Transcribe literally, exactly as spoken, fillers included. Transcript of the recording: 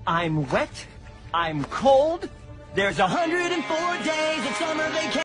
I'm wet. I'm cold. There's a hundred and four days of summer vacation.